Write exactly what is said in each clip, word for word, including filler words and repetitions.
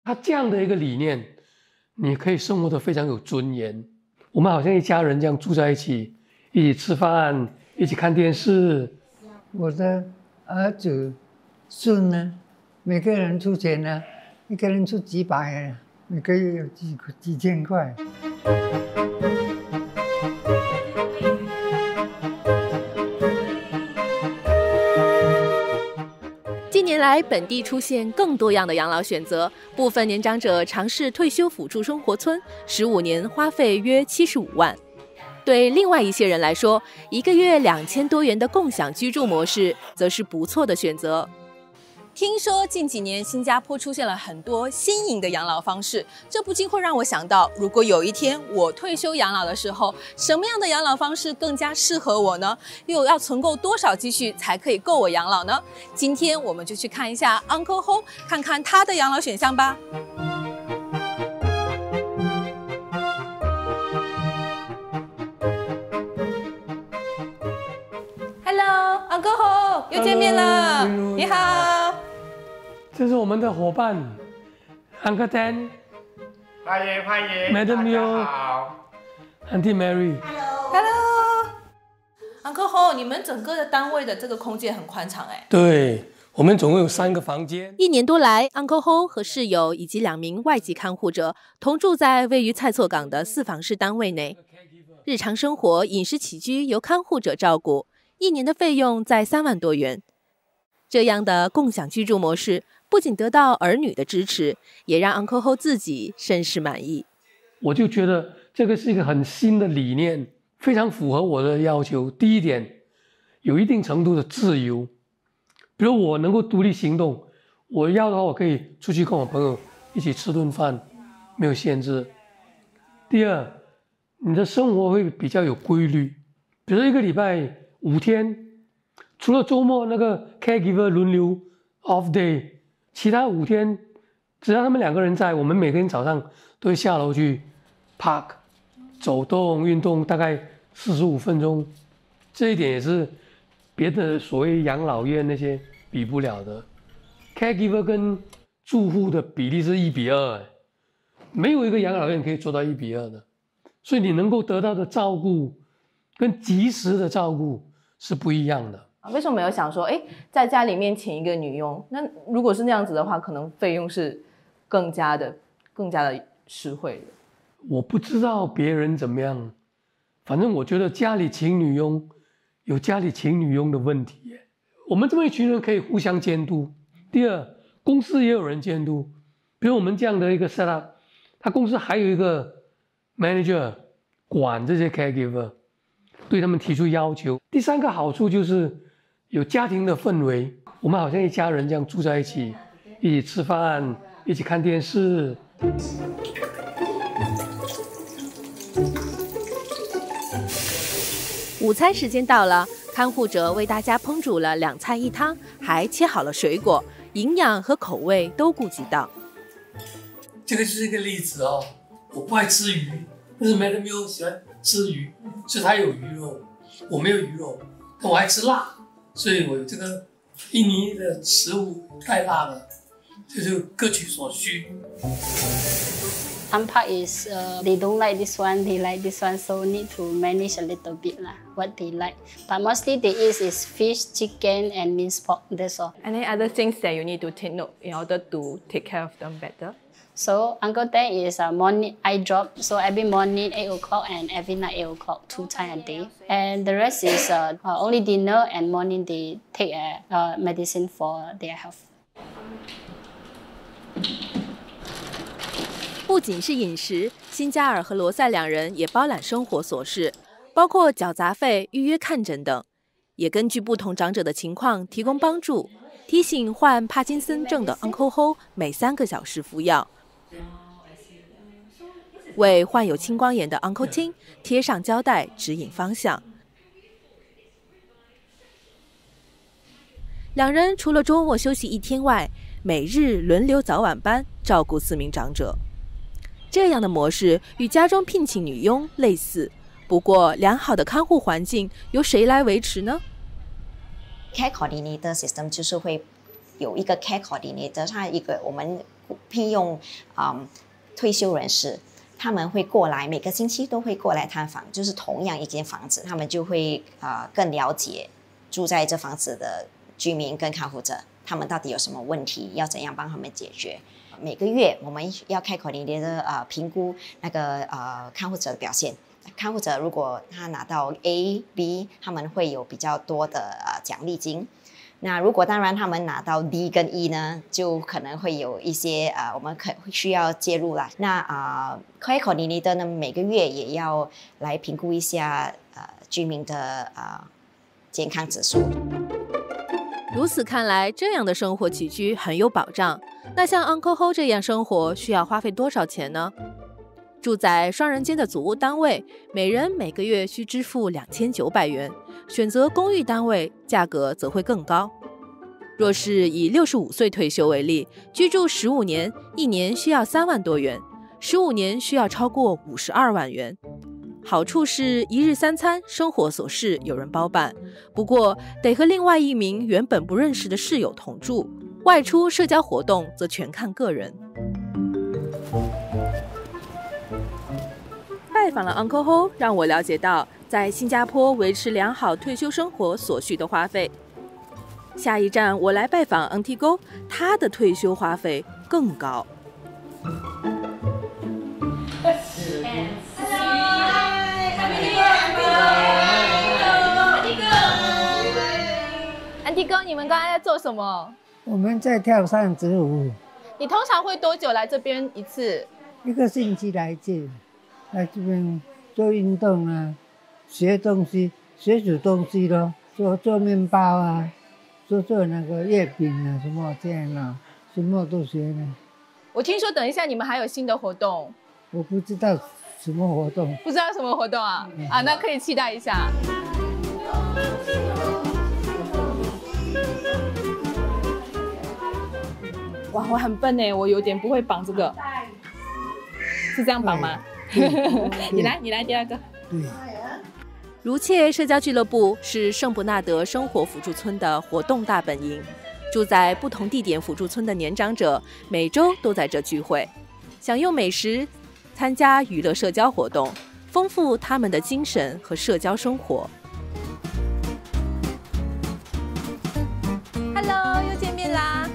他这样的一个理念，你可以生活得非常有尊严。我们好像一家人这样住在一起，一起吃饭，一起看电视。 我的儿子、孙呢，每个人出钱呢，一个人出几百，每个月有几几千块。 近年来，本地出现更多样的养老选择，部分年长者尝试退休辅助生活村，十五年花费约七十五万。对另外一些人来说，一个月两千多元的共享居住模式，则是不错的选择。听说近几年新加坡出现了很多新颖的养老方式，这不禁会让我想到，如果有一天我退休养老的时候，什么样的养老方式更加适合我呢？又要存够多少积蓄才可以够我养老呢？今天我们就去看一下 Uncle Ho， 看看他的养老选项吧。Hello Uncle Ho， 又见面了。你好。 这是我们的伙伴 Uncle Dan， 欢迎欢迎 Madam Yo， 好 Auntie Mary。 Hello Uncle Ho， 你们整个的单位的这个空间很宽敞哎。 对，我们总共有三个房间。 一年多来 ，Uncle Ho 和室友以及两名外籍看护者同住在位于蔡厝港的四房式单位内，日常生活、饮食起居由看护者照顾，一年的费用在三万多元。这样的共享居住模式不仅得到儿女的支持，也让 Uncle Ho 自己甚是满意。 我就觉得这个是一个很新的理念，非常符合我的要求。第一点，有一定程度的自由，比如我能够独立行动，我要的话我可以出去跟我朋友一起吃顿饭，没有限制。第二，你的生活会比较有规律，比如一个礼拜五天，除了周末那个 caregiver 轮流 off day， 其他五天只要他们两个人在，我们每天早上都会下楼去 park 走动运动，大概四十五分钟。这一点也是别的所谓养老院那些比不了的。caregiver 跟住户的比例是一比二，没有一个养老院可以做到一比二的，所以你能够得到的照顾跟及时的照顾是不一样的。 为什么没有想说，哎，在家里面请一个女佣？那如果是那样子的话，可能费用是更加的、更加的实惠的。 我不知道别人怎么样，反正我觉得家里请女佣有家里请女佣的问题耶。我们这么一群人可以互相监督。第二，公司也有人监督，比如我们这样的一个 setup， 他公司还有一个 manager 管这些 caregiver， 对他们提出要求。第三个好处就是有家庭的氛围，我们好像一家人这样住在一起，一起吃饭，一起看电视。 午餐时间到了，看护者为大家烹煮了两菜一汤，还切好了水果，营养和口味都顾及到。 这个就是一个例子哦，我不爱吃鱼，但是 Madam Yo 喜欢吃鱼，所以他有鱼肉，我没有鱼肉，但我爱吃辣，所以我有这个印尼的食物带辣的，这就各取所需。 Some part is uh, they don't like this one, they like this one, so need to manage a little bit lah, what they like. But mostly they eat is fish, chicken, and minced pork. That's all. Any other things that you need to take note in order to take care of them better? So Uncle Dan is a morning eye drop. So every morning eight o'clock and every night eight o'clock, two times a day. And the rest is uh, only dinner and morning they take a uh, medicine for their health. 不仅是饮食，辛加尔和罗塞两人也包揽生活琐事，包括缴杂费、预约看诊等，也根据不同长者的情况提供帮助，提醒患帕金森症的 Uncle Ho 每三个小时服药，为患有青光眼的 Uncle Ting 贴上胶带指引方向。两人除了周末休息一天外，每日轮流早晚班照顾四名长者。这样的模式与家中聘请女佣类似，不过良好的看护环境由谁来维持呢？ Care coordinator system 就是会有一个 care coordinator， 他一个我们聘用嗯退休人士，他们会过来，每个星期都会过来探访，就是同样一间房子，他们就会呃更了解住在这房子的居民跟看护者，他们到底有什么问题，要怎样帮他们解决。每个月我们要开口令的呃评估那个呃看护者的表现。看护者如果他拿到 A、B， 他们会有比较多的呃奖励金。那如果当然他们拿到 D 跟 E 呢，就可能会有一些呃我们可需要介入啦。那啊 care coordinator 呢每个月也要来评估一下呃居民的呃健康指数。 如此看来，这样的生活起居很有保障。那像 Uncle Ho 这样生活需要花费多少钱呢？住在双人间的组屋单位，每人每个月需支付两千九百元，选择公寓单位，价格则会更高。若是以六十五岁退休为例，居住十五年，一年需要三万多元，十五年需要超过五十二万元。好处是一日三餐，生活琐事有人包办，不过得和另外一名原本不认识的室友同住，外出社交活动则全看个人。拜访了 Uncle Ho， 让我了解到在新加坡维持良好退休生活所需的花费。下一站我来拜访 Auntie Go， 她的退休花费更高。 Auntie Go， 你们刚才在做什么？ 我们在跳扇子舞。 你通常会多久来这边一次？ 一个星期来一次，来这边做运动啊，学东西，学煮东西咯，做做面包啊，做做那个月饼啊，什么这样啊，什么都学呢。 我听说等一下你们还有新的活动。 我不知道什么活动。 不知道什么活动啊？嗯、啊，那可以期待一下。哇，我很笨哎，我有点不会绑这个，是这样绑吗？你来，你来第二个。 对。 如切社交俱乐部是圣伯纳德生活辅助村的活动大本营，住在不同地点辅助村的年长者每周都在这聚会，享用美食，参加娱乐社交活动，丰富他们的精神和社交生活。Hello， 又见面啦！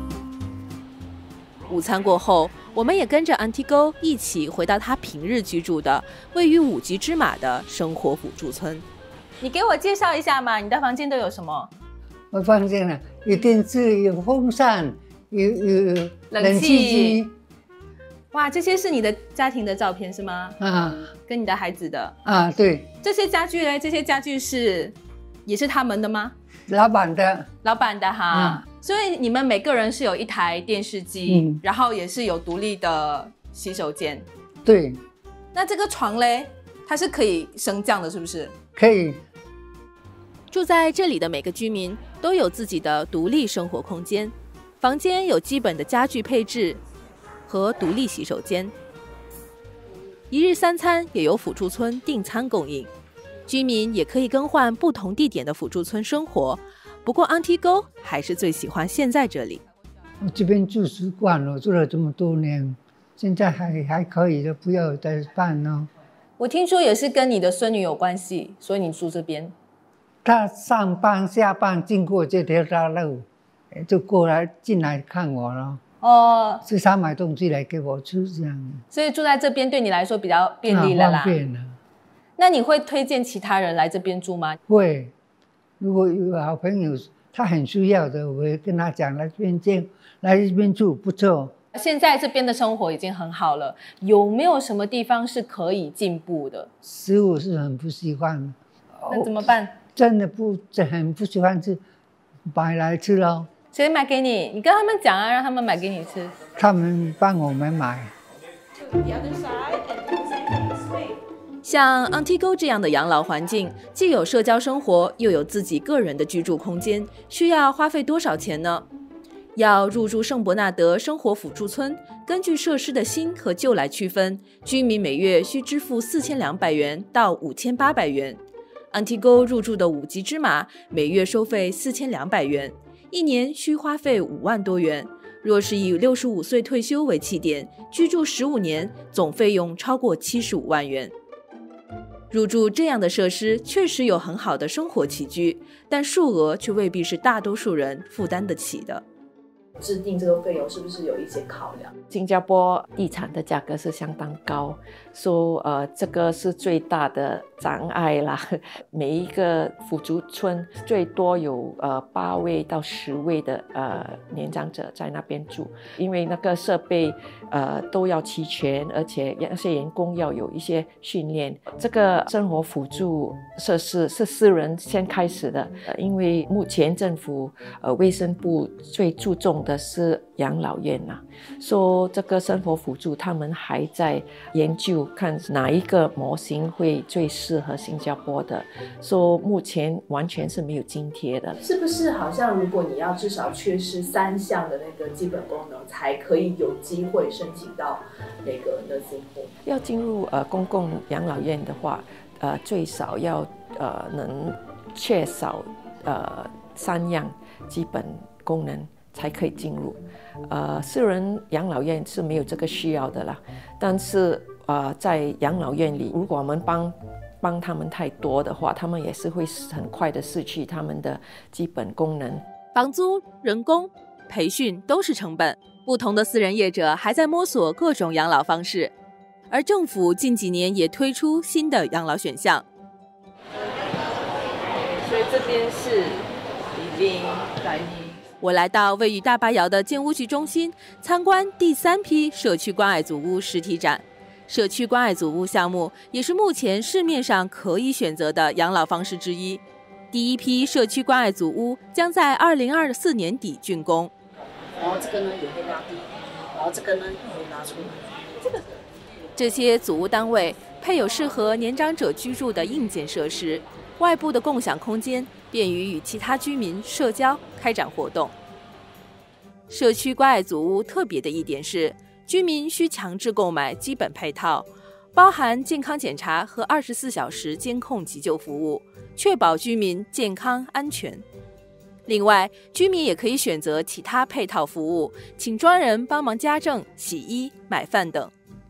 午餐过后，我们也跟着 Auntie Go 一起回到她平日居住的位于五级芝马的生活辅助村。你给我介绍一下嘛，你的房间都有什么？ 我房间呢，有电视，有风扇，有有冷气机。 哇，这些是你的家庭的照片是吗？ 啊， 跟你的孩子的啊，对。 这些家具呢？这些家具是也是他们的吗？ 老板的。 老板的哈。嗯，所以你们每个人是有一台电视机，嗯，然后也是有独立的洗手间。 对。 那这个床嘞，它是可以升降的，是不是？ 可以。 住在这里的每个居民都有自己的独立生活空间，房间有基本的家具配置和独立洗手间。一日三餐也由辅助村订餐供应，居民也可以更换不同地点的辅助村生活。不过 Auntie Go 还是最喜欢现在这里。 我这边住习惯了，住了这么多年，现在还还可以的，不要再搬了。 我听说也是跟你的孙女有关系，所以你住这边。 她上班下班经过这条大路，就过来进来看我了。哦，是他买东西来给我吃这样。 所以住在这边对你来说比较便利了啦。 方便了。 那你会推荐其他人来这边住吗？ 会。如果有好朋友他很需要的，我会跟他讲来这边住，来这边住不错。 现在这边的生活已经很好了，有没有什么地方是可以进步的？ 食物是很不喜欢， 那怎么办？ 真的不很不喜欢吃，买来吃咯。 谁买给你？你跟他们讲啊，让他们买给你吃。 他们帮我们买。 像 Auntie Go 这样的养老环境，既有社交生活，又有自己个人的居住空间，需要花费多少钱呢？要入住圣伯纳德生活辅助村，根据设施的新和旧来区分，居民每月需支付四千两百元到五千八百元。Auntie Go 入住的五级芝马每月收费四千两百元，一年需花费五万多元， 若是以六十五岁退休为起点，居住十五年，总费用超过七十五万元。入住这样的设施确实有很好的生活起居，但数额却未必是大多数人负担得起的。 制定这个费用是不是有一些考量？ 新加坡地产的价格是相当高，所以呃，这个是最大的障碍啦。每一个辅助村最多有呃八位到十位的呃年长者在那边住，因为那个设备呃都要齐全，而且那些员工要有一些训练。这个生活辅助设施是私人先开始的，呃、因为目前政府呃卫生部最注重的是养老院呐、啊，说、so, 这个生活辅助他们还在研究，看哪一个模型会最适合新加坡的。说、so, 目前完全是没有津贴的， 是不是？好像如果你要至少缺失三项的那个基本功能，才可以有机会申请到那个 nursing home。 要进入呃公共养老院的话，呃最少要呃能缺少呃三样基本功能。才可以进入，呃，私人养老院是没有这个需要的啦。但是，呃，在养老院里，如果我们帮帮他们太多的话，他们也是会很快的失去他们的基本功能。 房租、人工、培训都是成本，不同的私人业者还在摸索各种养老方式，而政府近几年也推出新的养老选项。 所以这边是李林来宾。 我来到位于大巴窑的建屋局中心，参观第三批社区关爱组屋实体展。社区关爱组屋项目也是目前市面上可以选择的养老方式之一。第一批社区关爱组屋将在二零二四年底竣工。 然后这个呢也会拉低，然后这个呢也会拉出来。这个这些组屋单位配有适合年长者居住的硬件设施，外部的共享空间，便于与其他居民社交、开展活动。社区关爱组屋特别的一点是，居民需强制购买基本配套，包含健康检查和二十四小时监控急救服务，确保居民健康安全。另外，居民也可以选择其他配套服务，请专人帮忙家政、洗衣、买饭等。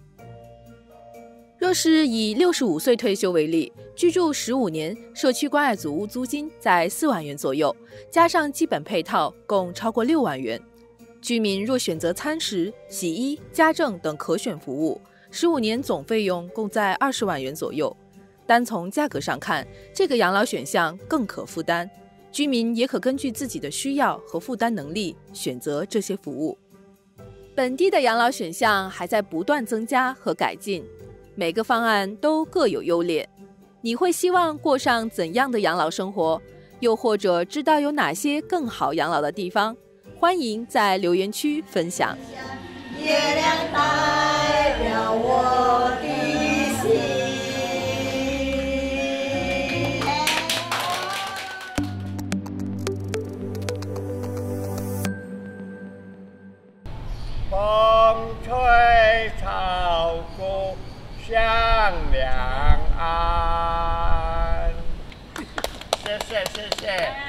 若是以六十五岁退休为例，居住十五年，社区关爱组屋租金在四万元左右，加上基本配套，共超过六万元。居民若选择餐食、洗衣、家政等可选服务，十五年总费用共在二十万元左右。单从价格上看，这个养老选项更可负担，居民也可根据自己的需要和负担能力选择这些服务。本地的养老选项还在不断增加和改进，每个方案都各有优劣。你会希望过上怎样的养老生活？又或者知道有哪些更好养老的地方？欢迎在留言区分享。 月亮代表我的心。 风吹草高向两岸。谢谢谢谢。